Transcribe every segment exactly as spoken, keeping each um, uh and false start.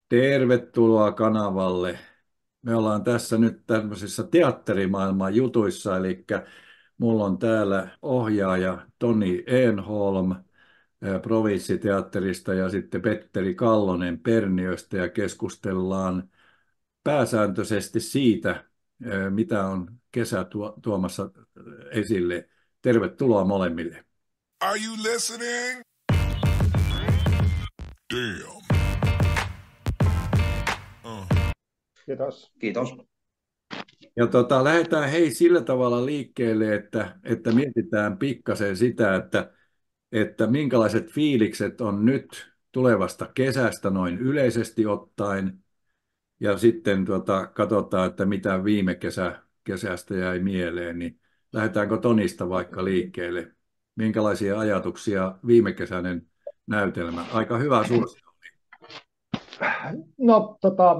Tervetuloa kanavalle. Me ollaan tässä nyt tämmöisissä teatterimaailman jutuissa, eli mulla on täällä ohjaaja Toni Enholm eh, Provinssiteatterista ja sitten Petteri Kallonen Perniöstä ja keskustellaan pääsääntöisesti siitä, eh, mitä on kesä tuo, tuomassa esille. Tervetuloa molemmille. Are you listening? Damn. Uh. Kiitos. Kiitos. Ja tota, lähdetään hei sillä tavalla liikkeelle, että, että mietitään pikkasen sitä, että, että minkälaiset fiilikset on nyt tulevasta kesästä noin yleisesti ottaen. Ja sitten tota, katsotaan, että mitä viime kesä, kesästä jäi mieleen. Niin lähdetäänkö Tonista vaikka liikkeelle? Minkälaisia ajatuksia viime kesäinen näytelmä? Aika hyvä suosio. No tota,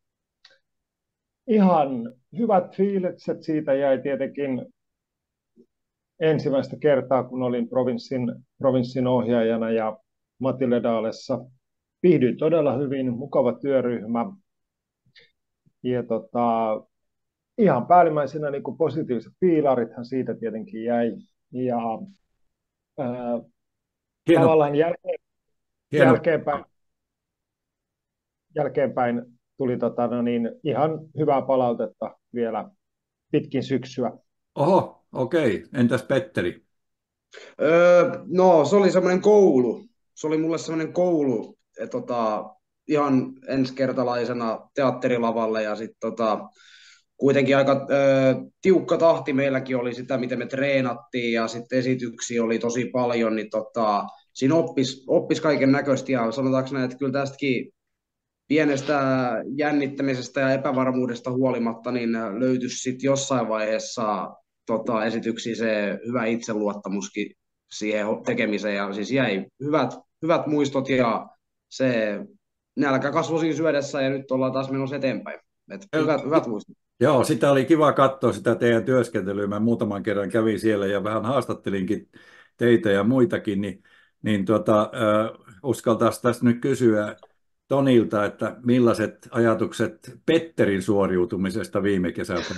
ihan hyvät fiilikset siitä jäi tietenkin ensimmäistä kertaa, kun olin provinssin, provinssin ohjaajana ja Matilda Daalessa. Viihdyin todella hyvin, mukava työryhmä. Ja tota, ihan päällimmäisenä niin kuin positiiviset piilarithan siitä tietenkin jäi. Ja ää, Hieno, tavallaan jälkeen, hieno. jälkeenpäin, jälkeenpäin tuli tota, no niin, ihan hyvää palautetta vielä pitkin syksyä. Oho, okei. Entäs Petteri? Öö, no, se oli semmoinen koulu. Se oli mulle semmoinen koulu, että tota, ihan ensikertalaisena teatterilavalle ja sitten tota, kuitenkin aika öö, tiukka tahti meilläkin oli sitä, miten me treenattiin ja sitten esityksiä oli tosi paljon, niin tota, siinä oppis, oppis kaiken näköistä ja sanotaanko näin, että kyllä tästäkin pienestä jännittämisestä ja epävarmuudesta huolimatta niin löytyisi sitten jossain vaiheessa tota, esityksiä se hyvä itseluottamuskin siihen tekemiseen ja siis jäi hyvät, hyvät muistot ja se nälkä kasvoi siinä syödessä ja nyt ollaan taas menossa eteenpäin. Et hyvät, hyvät muistot. Joo, sitä oli kiva katsoa sitä teidän työskentelyä. Mä muutaman kerran kävin siellä ja vähän haastattelinkin teitä ja muitakin, niin, niin tota, äh, uskaltaisi tässä nyt kysyä Tonilta, että millaiset ajatukset Petterin suoriutumisesta viime kesältä?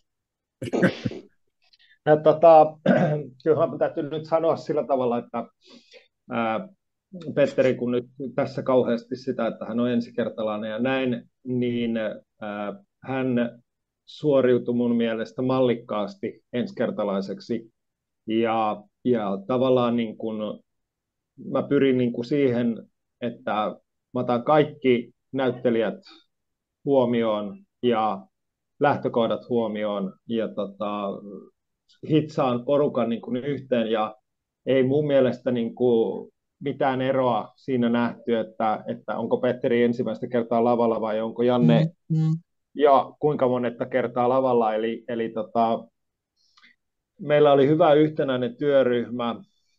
Ja, tota, kyllähän täytyy nyt sanoa sillä tavalla, että ää, Petteri, kun nyt tässä kauheasti sitä, että hän on ensikertalainen ja näin, niin ää, hän suoriutui mun mielestä mallikkaasti ensikertalaiseksi. Ja, ja tavallaan niin kun, mä pyrin niin kun siihen, että mä otan kaikki näyttelijät huomioon ja lähtökohdat huomioon ja tota, hitsaan porukan niin kuin yhteen ja ei mun mielestä niin kuin mitään eroa siinä nähty, että, että onko Petteri ensimmäistä kertaa lavalla vai onko Janne mm-hmm. ja kuinka monetta kertaa lavalla. Eli, eli tota, meillä oli hyvä yhtenäinen työryhmä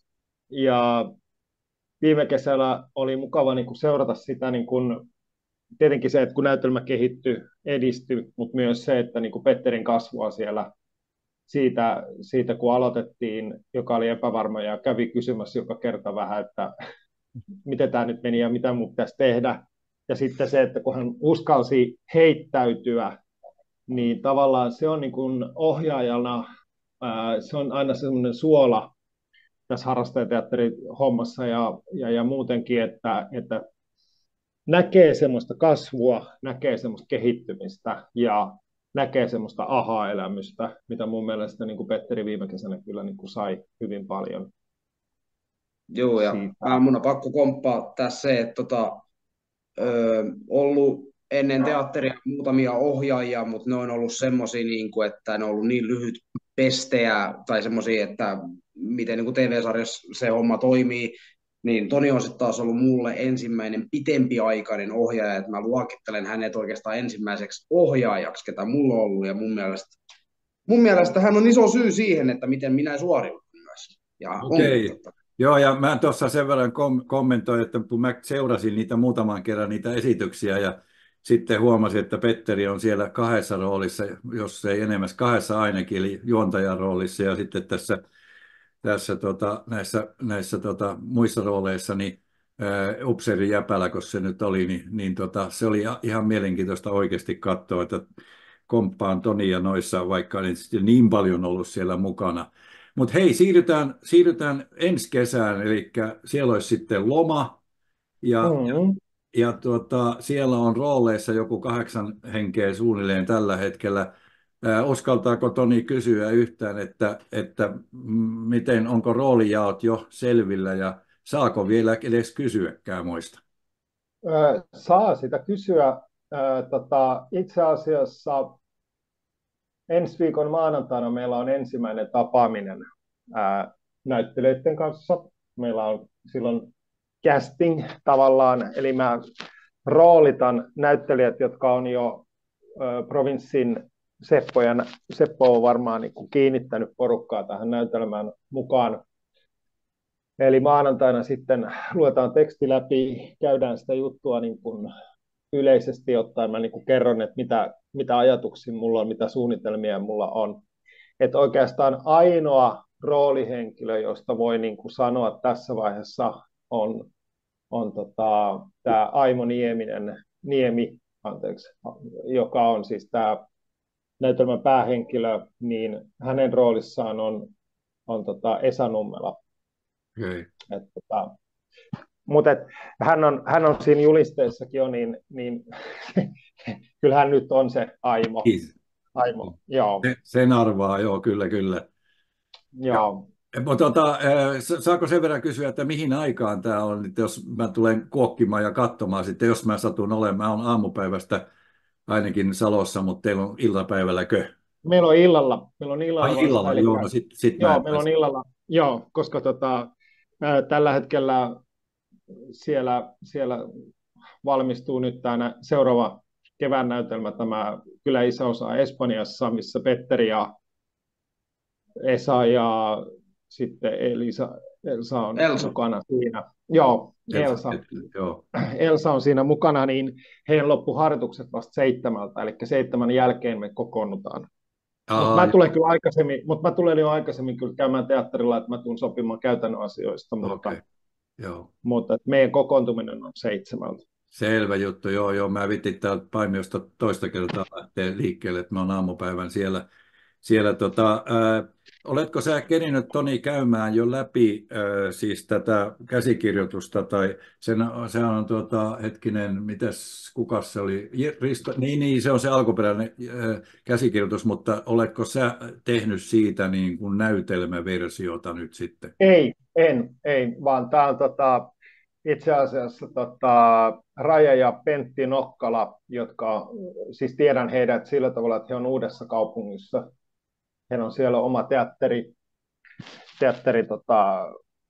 ja viime kesällä oli mukava niin kuin seurata sitä, niin kuin, tietenkin se, että kun näytelmä kehittyi, edistyi, mutta myös se, että niin kuin Petterin kasvua siellä Siitä, siitä, kun aloitettiin, joka oli epävarma ja kävi kysymässä joka kerta vähän, että miten tämä nyt meni ja mitä mun pitäisi tehdä. Ja sitten se, että kun hän uskalsi heittäytyä, niin tavallaan se on niin kuin ohjaajana, ää, se on aina semmoinen suola tässä harrastajateatterihommassa ja, ja, ja muutenkin, että, että näkee semmoista kasvua, näkee semmoista kehittymistä ja näkee semmoista aha-elämystä, mitä mun mielestä niin kuin Petteri viime kesänä kyllä niin kuin sai hyvin paljon. Joo, ja siitä. Mun on pakko komppaa tässä se, että tota, ö, ollut ennen teatteria muutamia ohjaajia, mutta ne on ollut semmoisia, niin kuin, että ne on ollut niin lyhyt pestejä tai semmoisia, että miten niin kuin T V-sarjassa se homma toimii, niin Toni on sitten taas ollut mulle ensimmäinen pitempiaikainen ohjaaja, että mä luokittelen hänet oikeastaan ensimmäiseksi ohjaajaksi, ketä mulla on ollut, ja mun mielestä, mun mielestä hän on iso syy siihen, että miten minä suoriudun myös. Okei, okay. Joo, ja mä tuossa sen verran kom- kommentoin, että kun mä seurasin niitä muutaman kerran niitä esityksiä, ja sitten huomasin, että Petteri on siellä kahdessa roolissa, jos ei enemmän kahdessa ainakin, eli juontajan roolissa, ja sitten tässä tässä tota, näissä, näissä tota, muissa rooleissa, niin upseerin jäpälä, kun se nyt oli, niin, niin tota, se oli ihan mielenkiintoista oikeasti katsoa, että komppaan Tonia noissa, vaikka en niin paljon ollut siellä mukana. Mutta hei, siirrytään, siirrytään ensi kesään, eli siellä olisi sitten loma, ja, Mm. ja tuota, siellä on rooleissa joku kahdeksan henkeä suunnilleen tällä hetkellä. Ää, uskaltaako Toni kysyä yhtään, että, että miten, onko roolijaot jo selvillä ja saako vielä edes kysyäkään muista? Ö, saa sitä kysyä. Ö, tota, itse asiassa ensi viikon maanantaina meillä on ensimmäinen tapaaminen ää, näyttelijöiden kanssa. Meillä on silloin casting tavallaan, eli mä roolitan näyttelijät, jotka on jo ö, provinssin Seppo, ja Seppo on varmaan niin kuin kiinnittänyt porukkaa tähän näytelmään mukaan. Eli maanantaina sitten luetaan teksti läpi, käydään sitä juttua niin kuin yleisesti ottaen. Mä niin kuin kerron, että mitä, mitä ajatuksia mulla on, mitä suunnitelmia mulla on. Että oikeastaan ainoa roolihenkilö, josta voi niin kuin sanoa tässä vaiheessa, on, on tota, tämä Aimo Nieminen, Niemi, anteeksi, joka on siis tämä näytelmän päähenkilö, niin hänen roolissaan on, on tota Esa Nummela. Okay. Et, tota, mutta et, hän, on, hän on siinä julisteessakin jo, niin, niin kyllähän nyt on se Aimo. Kiitos. Aimo, joo. Sen arvaa, joo, kyllä, kyllä. Joo. Mutta tota, saako sen verran kysyä, että mihin aikaan tämä on, että jos mä tulen kuokkimaan ja katsomaan sitten, jos mä satun olemaan, mä olen aamupäivästä ainakin Salossa, mutta teillä on iltapäivälläkö? Meillä on illalla. Meillä on illalla, Ai illalla, vasta, joo, no sit, sit joo, mä meillä on illalla, joo, koska tota, ää, tällä hetkellä siellä, siellä valmistuu nyt tämä seuraava kevään näytelmä, tämä Kylä isäosa Espanjassa, missä Petteri ja Esa ja sitten Elisa, Elsa on Elsa. mukana siinä. Joo, Elsa. Elsa, joo. Elsa on siinä mukana, niin heidän loppuharjoitukset vasta seitsemältä, eli seitsemän jälkeen me kokoonnutaan. Mutta mä tulen kyllä aikaisemmin, mutta mä tulen jo aikaisemmin kyllä käymään teatterilla, että mä tulen sopimaan käytännön asioista, mutta, okay. Joo. mutta meidän kokoontuminen on seitsemältä. Selvä juttu, joo, joo. Mä vitin täältä Paimiosta toista kertaa lähteä liikkeelle, että mä oon aamupäivän siellä. siellä tota, ää, oletko sä kerinyt, Toni, käymään jo läpi ää, siis tätä käsikirjoitusta, tai sen, sehän on tuota, hetkinen, mitäs, kukas se oli, Risto, niin, niin, se on se alkuperäinen ää, käsikirjoitus, mutta oletko sä tehnyt siitä niin kuin näytelmäversiota nyt sitten? Ei, en, ei, vaan tämä on tota, itse asiassa tota, Raija ja Pentti Nokkala, jotka, siis tiedän heidät sillä tavalla, että he on Uudessa Kaupungissa. Heillä on siellä oma teatteri, teatteri tota,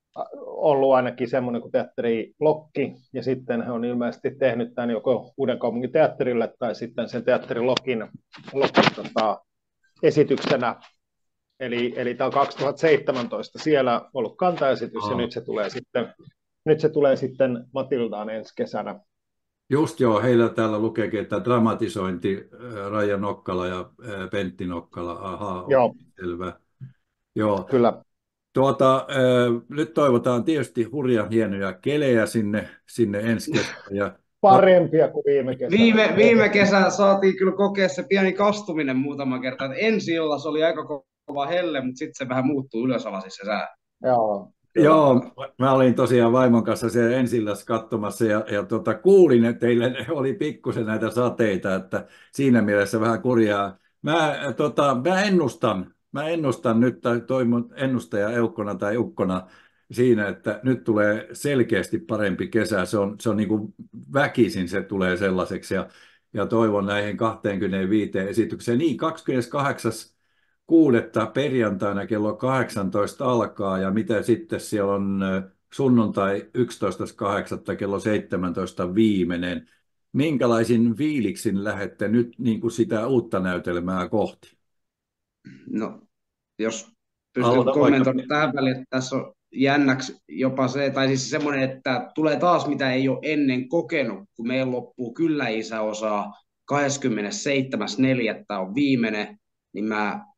ollut ainakin semmoinen kuin teatteri Lokki, ja sitten he on ilmeisesti tehnyt tämän joko Uuden kaupungin teatterille tai sitten sen teatteri Lokin, Lokin tota, esityksenä. Eli, eli tämä on kaksituhattaseitsemäntoista siellä ollut kantaesitys, oh. ja nyt se tulee sitten, nyt se tulee sitten Matildaan ensi kesänä. Just joo, heillä täällä lukeekin, että dramatisointi Raija Nokkala ja Pentti Nokkala, ahaa, joo. Selvä. Joo. Kyllä. Tuota, äh, nyt toivotaan tietysti hurjan hienoja kelejä sinne, sinne ensi kesänä. Parempia kuin viime kesänä. Viime, viime kesänä saatiin kyllä kokea se pieni kastuminen muutama kerta. Ensi illassa oli aika kova helle, mutta sitten se vähän muuttuu ylösalaisin se sää. Joo. Joo, mä olin tosiaan vaimon kanssa siellä ensillässä katsomassa ja, ja tota, kuulin, että teille oli pikkusen näitä sateita, että siinä mielessä vähän kurjaa. Mä, tota, mä ennustan, mä ennustan nyt, tai toimin ennustaja eukkona tai ukkona siinä, että nyt tulee selkeästi parempi kesä. Se on, se on niin kuin väkisin se tulee sellaiseksi ja, ja toivon näihin kaksikymmentäviisi esitykseen. Niin, kahdeskymmeneskahdeksas kuudetta perjantaina kello kahdeksantoista alkaa, ja mitä sitten siellä on sunnuntai yksitoista kahdeksatta kello seitsemäntoista viimeinen. Minkälaisin fiiliksin lähdette nyt niin kuin sitä uutta näytelmää kohti? No, jos pystyt kommentoimaan tähän väliin, että tässä on jännäksi jopa se, tai siis semmoinen, että tulee taas mitä ei ole ennen kokenut, kun meillä loppuu Kyllä isä -osaa kahdeskymmenesseitsemäs neljättä on viimeinen, niin mä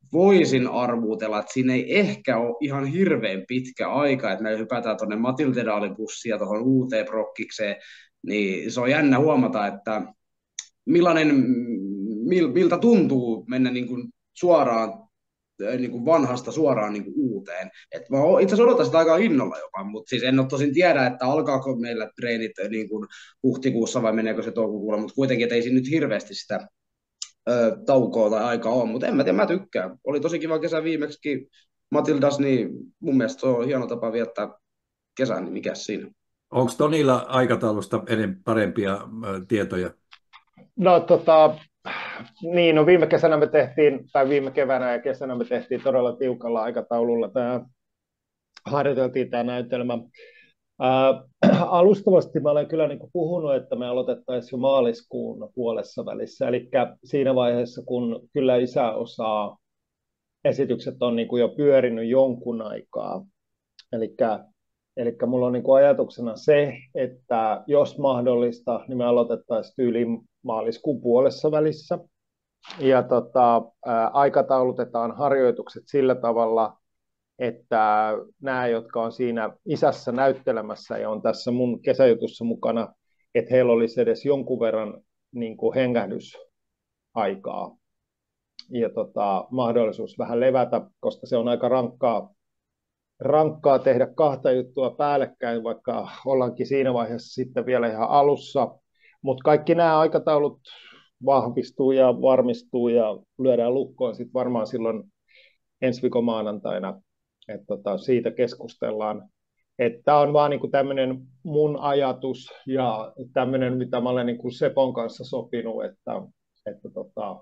voisin arvuutella, että siinä ei ehkä ole ihan hirveän pitkä aika, että me hypätään tuonne Matildedaalin-bussiin ja tuohon uuteen prokkikseen, niin se on jännä huomata, että millainen, mil, miltä tuntuu mennä niin kuin suoraan niin kuin vanhasta suoraan niin kuin uuteen. Et mä itse asiassa odotan sitä aika innolla jopa, mutta siis en ole tosin tiedä, että alkaako meillä treenit niin kuin huhtikuussa vai meneekö se toukokuulla, mutta kuitenkin, että ei siinä nyt hirveästi sitä ö, taukoa tai aikaa ole, mutta en mä tiedä, mä tykkään. Oli tosi kiva kesä viimeksi Matildas, niin mun mielestä se on hieno tapa viettää kesän, niin mikä siinä. Onko Tonilla aikataulusta enemmän parempia ö, tietoja? No tota, niin, no viime kesänä me tehtiin, tai viime keväänä ja kesänä me tehtiin todella tiukalla aikataululla tämä, harjoiteltiin tämä näytelmä. Ää, alustavasti mä olen kyllä niin kuin puhunut, että me aloitettaisiin jo maaliskuun puolessa välissä, eli siinä vaiheessa, kun kyllä isäosaa esitykset on niin kuin jo pyörinyt jonkun aikaa. Eli Eli mulla on niin kuin ajatuksena se, että jos mahdollista, niin me aloitettaisiin tyyliin maaliskuun puolessa välissä. Ja tota, ää, aikataulutetaan harjoitukset sillä tavalla, että nämä, jotka on siinä isässä näyttelemässä ja on tässä mun kesäjutussa mukana, että heillä olisi edes jonkun verran niin kuin hengähdysaikaa ja tota, mahdollisuus vähän levätä, koska se on aika rankkaa rankkaa tehdä kahta juttua päällekkäin, vaikka ollaankin siinä vaiheessa sitten vielä ihan alussa. Mutta kaikki nämä aikataulut vahvistuu ja varmistuu ja lyödään lukkoon sitten varmaan silloin ensi viikon maanantaina. Et tota, siitä keskustellaan. Tämä on vaan niinku tämmöinen mun ajatus ja tämmöinen, mitä mä olen niinku Sepon kanssa sopinut, että, että tota,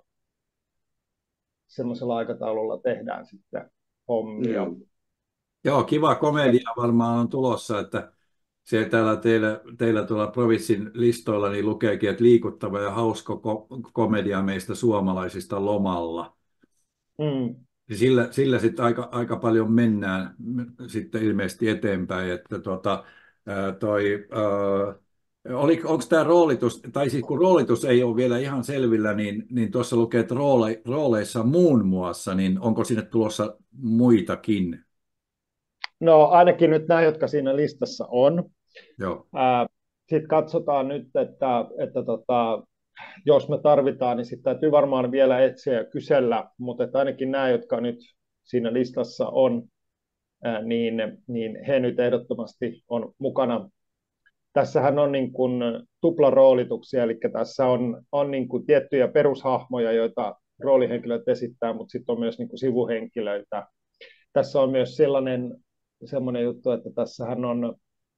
semmoisella aikataululla tehdään sitten hommia. Mm. Joo, kiva komedia varmaan on tulossa, että se täällä teillä, teillä tuolla Provissin listoilla niin lukeekin, että liikuttava ja hauska ko- komedia meistä suomalaisista lomalla. Mm. Sillä, sillä sitten aika, aika paljon mennään sitten ilmeisesti eteenpäin, että tuota, ää, toi, onko tämä roolitus, tai siis kun roolitus ei ole vielä ihan selvillä, niin, niin tuossa lukee, että roole, rooleissa muun muassa, niin onko sinne tulossa muitakin? No ainakin nyt nämä, jotka siinä listassa on. Joo. Sitten katsotaan nyt, että, että tota, jos me tarvitaan, niin sitten täytyy varmaan vielä etsiä ja kysellä, mutta että ainakin nämä, jotka nyt siinä listassa on, ää, niin, niin he nyt ehdottomasti on mukana. Tässähän on niin kuin tuplaroolituksia, eli tässä on, on niin kuin tiettyjä perushahmoja, joita roolihenkilöt esittää, mutta sitten on myös niin kuin sivuhenkilöitä. Tässä on myös sellainen semmoinen juttu, että tässähän on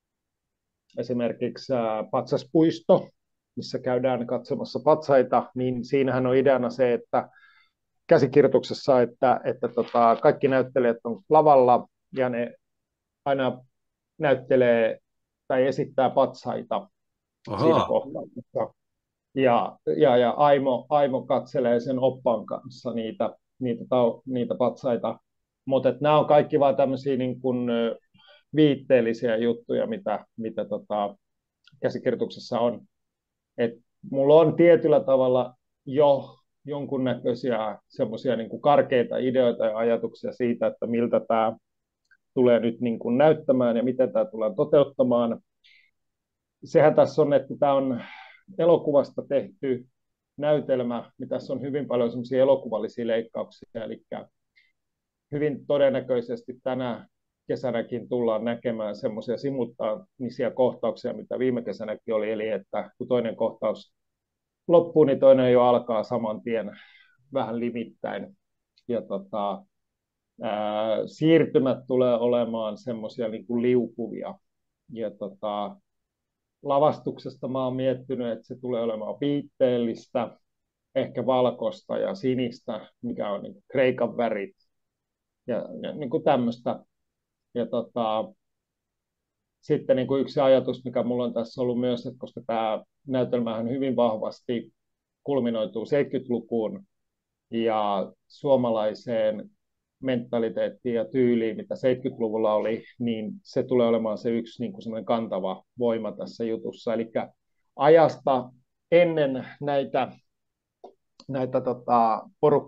esimerkiksi patsaspuisto, missä käydään katsomassa patsaita, niin siinähän on ideana se, että käsikirjoituksessa, että, että tota, kaikki näyttelijät on lavalla ja ne aina näyttelee tai esittää patsaita Aha. siinä kohtauksessa. Ja, ja, ja Aimo, Aimo katselee sen oppaan kanssa niitä, niitä, niitä patsaita. Mutta nämä on kaikki vaan tämmöisiä niin kuin viitteellisiä juttuja, mitä, mitä tota, käsikirjoituksessa on. Et mulla on tietyllä tavalla jo jonkunnäköisiä semmoisia niin kuin karkeita ideoita ja ajatuksia siitä, että miltä tämä tulee nyt niin kuin näyttämään ja miten tämä tulee toteuttamaan. Sehän tässä on, että tämä on elokuvasta tehty näytelmä, niin tässä on hyvin paljon semmoisia elokuvallisia leikkauksia, eli hyvin todennäköisesti tänä kesänäkin tullaan näkemään semmoisia simultaanisia kohtauksia, mitä viime kesänäkin oli, eli että kun toinen kohtaus loppuu, niin toinen jo alkaa saman tien vähän limittäin. Ja tota, ää, siirtymät tulee olemaan semmoisia niin kuin liukuvia. Ja tota, lavastuksesta mä oon miettinyt, että se tulee olemaan viitteellistä, ehkä valkoista ja sinistä, mikä on niin kuin kreikan värit. Ja, ja niin kuin tämmöistä. Ja tota, sitten niin kuin yksi ajatus, mikä mulla on tässä ollut myös, että koska tämä näytelmähän hyvin vahvasti kulminoituu seitsemänkymmentälukuun ja suomalaiseen mentaliteettiin ja tyyliin, mitä seitsemänkymmentäluvulla oli, niin se tulee olemaan se yksi niin kuin semmoinen kantava voima tässä jutussa. Eli ajasta ennen näitä, näitä tota, porukka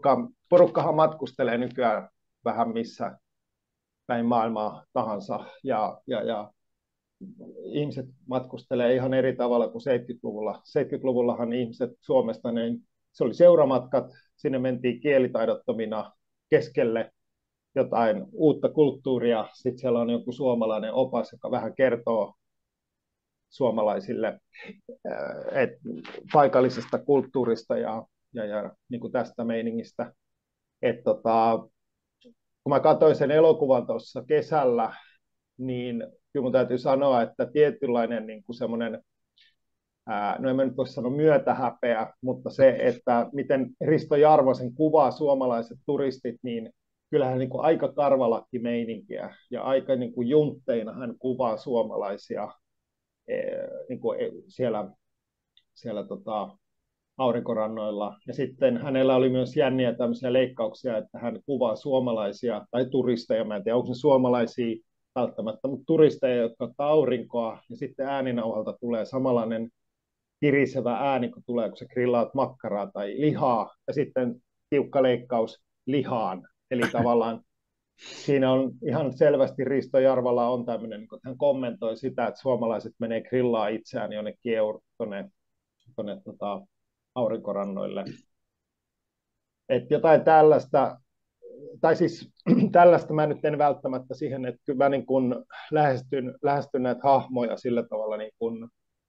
porukkahan matkustelee nykyään vähän missä päin maailmaa tahansa, ja, ja, ja ihmiset matkustelee ihan eri tavalla kuin seitsemänkymmentäluvulla. seitsemänkymmentäluvullahan ihmiset Suomesta, niin se oli seuramatkat, sinne mentiin kielitaidottomina keskelle jotain uutta kulttuuria, sitten siellä on joku suomalainen opas, joka vähän kertoo suomalaisille et, paikallisesta kulttuurista ja, ja, ja niin kuin tästä meiningistä. Et, tota, kun mä katsoin sen elokuvan tuossa kesällä, niin kyllä mun täytyy sanoa, että tietynlainen niin kuin semmoinen, ää, no en mä nyt voi sanoa myötähäpeä, mutta se, että miten Risto Jarvosen kuvaa suomalaiset turistit, niin kyllähän niin kuin aika karvalakki meininkiä ja aika niin kuin juntteina hän kuvaa suomalaisia niin kuin siellä, siellä tota, aurinkorannoilla. Ja sitten hänellä oli myös jänniä tämmöisiä leikkauksia, että hän kuvaa suomalaisia tai turisteja, mä en tiedä, onko ne suomalaisia välttämättä, mutta turisteja, jotka ottaa aurinkoa, ja sitten ääninauhalta tulee samanlainen kirisevä ääni, kun tulee, kun sä grillaat makkaraa tai lihaa, ja sitten tiukka leikkaus lihaan. Eli tavallaan siinä on ihan selvästi Risto Jarvalla on tämmöinen, kun hän kommentoi sitä, että suomalaiset menee grillaa itseään jonnekin tuonne, tuonne tota, aurinkorannoille. Että jotain tällaista, tai siis tällaista mä nyt en välttämättä siihen, että kyllä mä niin kun lähestyn, lähestyn näitä hahmoja sillä tavalla niin kun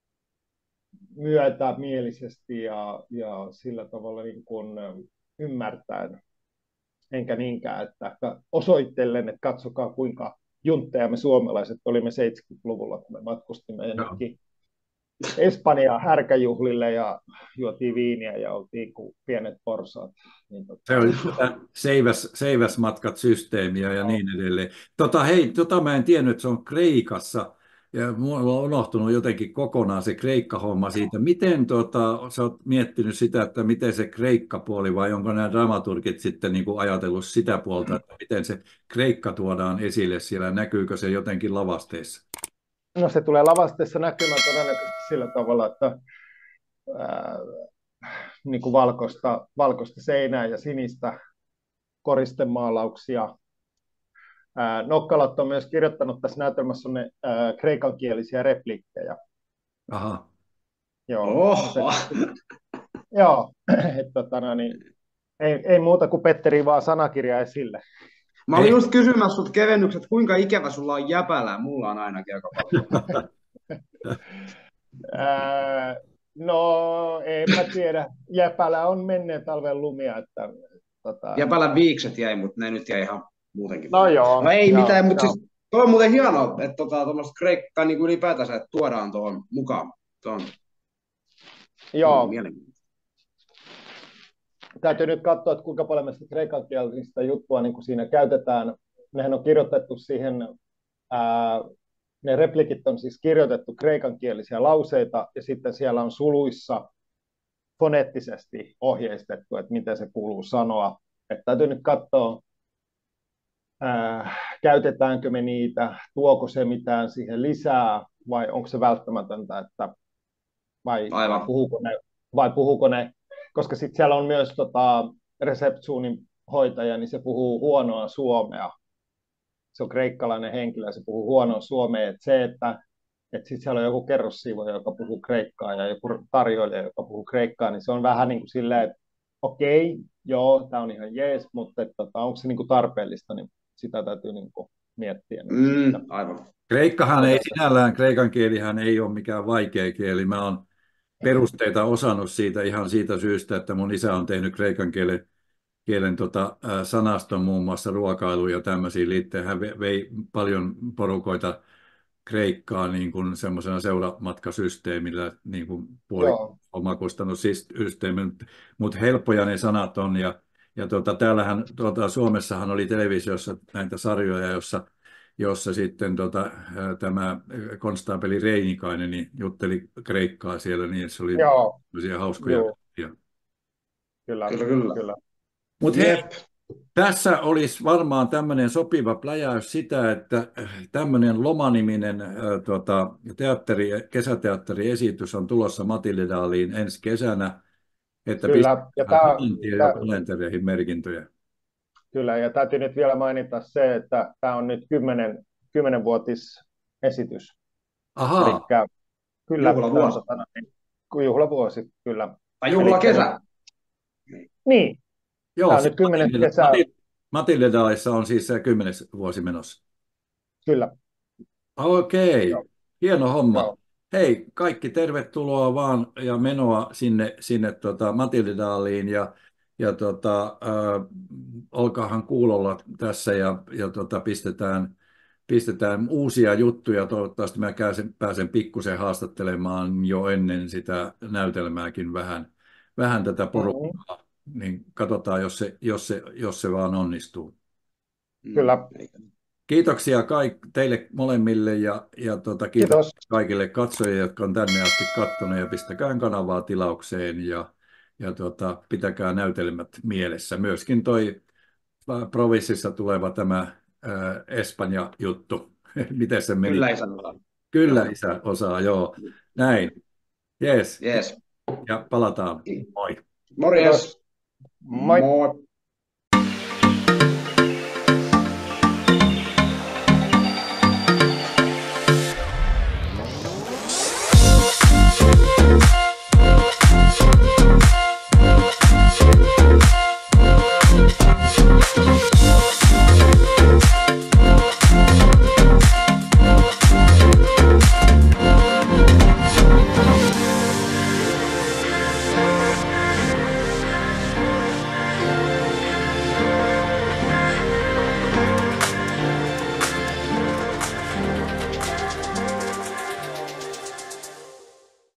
myötämielisesti ja, ja sillä tavalla niin kun ymmärtäen. Enkä niinkään, että osoittelen, että katsokaa kuinka juntteja me suomalaiset olimme seitsemänkymmentäluvulla, kun me matkustimme jonnekin Espanjaan härkäjuhlille ja juotiin viiniä ja oltiin kuin pienet porsaat. Niin tota... Se oli seiväs, seiväsmatkat systeemiä ja no. niin edelleen. Tota, hei, tota mä en tiennyt, että se on Kreikassa. Ja mulla on unohtunut jotenkin kokonaan se Kreikka-homma siitä. Miten tota, sä oot miettinyt sitä, että miten se Kreikka-puoli vai onko nämä dramaturgit sitten niin kuin ajatellut sitä puolta, että miten se Kreikka tuodaan esille siellä, näkyykö se jotenkin lavasteessa? No se tulee lavasteessa näkymään todennäköisesti sillä tavalla, että ää, niin kuin valkoista, valkoista seinää ja sinistä koristemaalauksia. Nokkalat on myös kirjoittanut tässä näytelmässä on ne ää, kreikankielisiä repliikkejä. Aha. Joo, se, joo että tota, no, niin, ei, ei muuta kuin Petteri vaan sanakirja esille. Mä olin just kysymässä sut kevennykset, kuinka ikävä sulla on jäpälää? Mulla on ainakin aika paljon. ää, no, en mä tiedä. Jäpälä on menneen talven lumia. Että, tota... Jäpälän viikset jäi, mutta ne nyt jäi ihan muutenkin. No joo. No ei joo, mitään, mutta joo. siis toi on muuten hienoa, että tota, tuommoista Kreikkaa niin ylipäätänsä, että tuodaan tuohon mukaan. Tuohon. Joo. Mielenkiintoista. Täytyy nyt katsoa, että kuinka paljon me sitä kreikankielistä juttua niin kuin siinä käytetään. Nehän on kirjoitettu siihen, ää, ne replikit on siis kirjoitettu kreikankielisiä lauseita, ja sitten siellä on suluissa foneettisesti ohjeistettu, että miten se kuuluu sanoa. Että täytyy nyt katsoa, ää, käytetäänkö me niitä, tuoko se mitään siihen lisää, vai onko se välttämätöntä, että vai, vai, puhuuko, ne, vai puhuuko ne, koska sitten siellä on myös tota, receptionin hoitaja, niin se puhuu huonoa suomea. Se on kreikkalainen henkilö, ja se puhuu huonoa suomea. Et se, että et sitten siellä on joku kerrossiivoja, joka puhuu kreikkaa, ja joku tarjoilija, joka puhuu kreikkaa, niin se on vähän niin kuin silleen, että okei, joo, tämä on ihan jees, mutta että, tota, onko se niin kuin tarpeellista, niin sitä täytyy niin kuin miettiä. Mm, aivan. Kreikkahan ei sinällään, kreikan kielihän ei ole mikään vaikea kieli. Mä oon perusteita osannut siitä ihan siitä syystä, että mun isä on tehnyt kreikan kielen, kielen tota, ä, sanaston muun muassa ruokailuun ja tämmöisiin liittyen. Hän vei paljon porukoita Kreikkaan niin kuin semmoisena seuramatkasysteemillä, niin kuin puoli omakustannussysteemi, mutta helppoja ne sanat on. Ja, ja tota, täällähän, tota, Suomessahan oli televisiossa näitä sarjoja, jossa jossa sitten tota, tämä konstaapeli Reinikainen niin jutteli kreikkaa siellä, niin se oli sellaisia hauskoja. Kyllä, kyllä, kyllä. kyllä. Mutta hei, tässä olisi varmaan tämmöinen sopiva pläjäys sitä, että tämmöinen lomaniminen äh, tota, teatteri, kesäteatteriesitys on tulossa Matildaaliin ensi kesänä. että Kyllä, ja pistetään tämä, saman tien jo tämä, kalentereihin merkintöjä. kyllä, ja täytyy nyt vielä mainita se, että tämä on nyt kymmenen, kymmenvuotisesitys. Eli Ahaa, kyllä, tämä on Juhlavuosi. tota, niin, juhlavuosi, kyllä. Tai Elikkä, juhlakesä. niin, joo, tämä on siis nyt kymmenes Matilda, kesä, Matilda, Matildedalissa on siis se kymmenes vuosi menossa. kyllä, Okei, joo, hieno homma. joo. Hei, kaikki tervetuloa vaan ja menoa sinne, sinne tota Matildedaliin ja, ja tota, äh, olkaahan kuulolla tässä ja, ja tota, pistetään, pistetään uusia juttuja. Toivottavasti mä pääsen, pääsen pikkusen haastattelemaan jo ennen sitä näytelmääkin vähän, vähän tätä Mhm, porukkaa. Niin katsotaan, jos se, jos se, jos se vaan onnistuu. Mm, kyllä, eikä- Kiitoksia kaik, teille molemmille ja, ja tota, kiitos kiitos. kaikille katsojille, jotka on tänne asti katsoneet ja pistäkää kanavaa tilaukseen ja, ja tota, pitäkää näytelmät mielessä. Myöskin toi äh, Provississa tuleva tämä äh, Espanja-juttu. Miten se meni? Kyllä ei sanota. Kyllä Joo. isä osaa, joo. Näin. Jees. Yes. Ja palataan. Moi. Morjes. Kiitos. Moi. Moi.